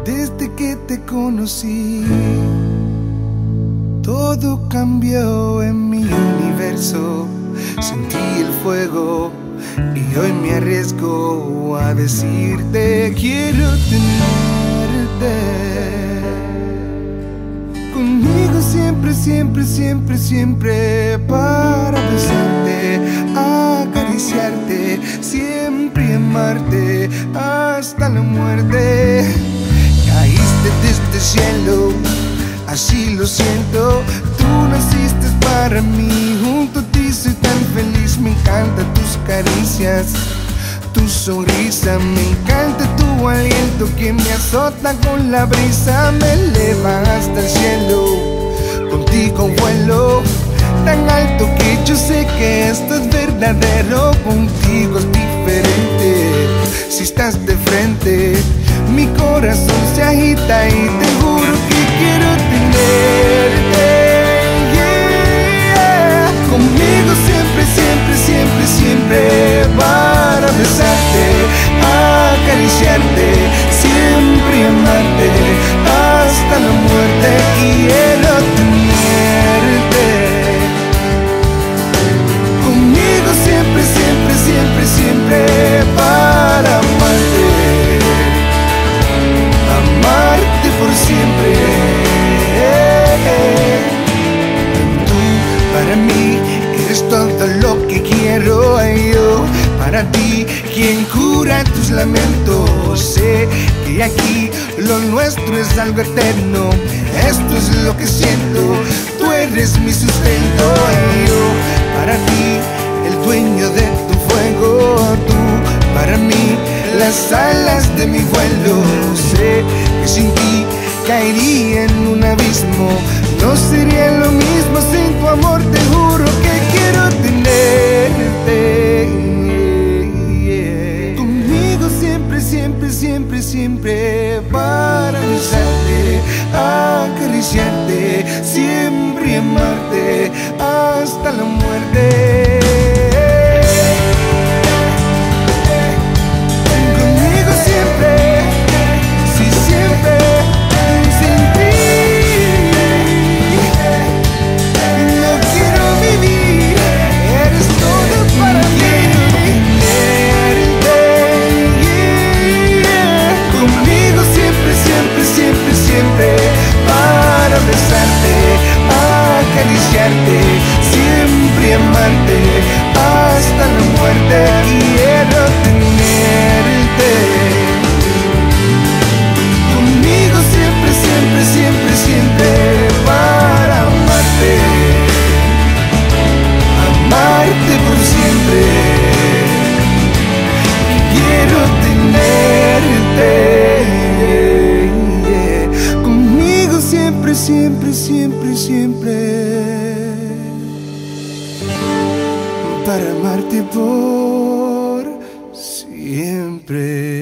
Desde que te conocí, todo cambió en mi universo. Sentí el fuego y hoy me arriesgo a decirte: quiero tenerte conmigo siempre, siempre, siempre, siempre, para besarte, acariciarte, siempre amarte hasta la muerte. Caíste desde el cielo, así lo siento. Tú naciste para mí, junto a ti soy tan feliz. Me encantan tus caricias, tu sonrisa, me encanta tu aliento que me azota con la brisa. Me eleva hasta el cielo, contigo vuelo tan alto que yo sé que esto es verdadero. Contigo es diferente, si estás de frente mi corazón se agita y te juro que quiero tenerte, yeah. Conmigo siempre, siempre, siempre, siempre, para besarte, acariciarte, siempre amarte hasta la muerte. Quiero tenerte conmigo siempre, siempre, siempre, siempre, para amarte, amarte por siempre. Tú para mí eres todo lo que quiero. Yo para ti, quien cura tus lamentos. Sé que aquí lo nuestro es algo eterno. Esto es lo que siento, tú eres mi sustento. Yo para ti, el dueño de tu fuego. Tú para mí, las alas de mi vuelo. Sé que sin ti caería en un abismo. No sería lo mismo sin tu amor. Te juro que quiero tenerte, yeah. Conmigo siempre, siempre, siempre, siempre, para besarte, acariciarte, siempre amarte hasta la muerte. Acariciarte, siempre amarte hasta la muerte. Quiero tenerte conmigo siempre, siempre, siempre, siempre, para amarte, amarte por siempre. Quiero tenerte, yeah. Conmigo siempre, siempre, siempre, siempre, para amarte por siempre.